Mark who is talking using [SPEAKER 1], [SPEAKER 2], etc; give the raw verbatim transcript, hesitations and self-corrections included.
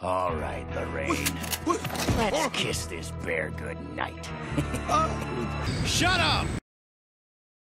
[SPEAKER 1] All right, Lorraine. Let's kiss this bear good night.
[SPEAKER 2] Shut up!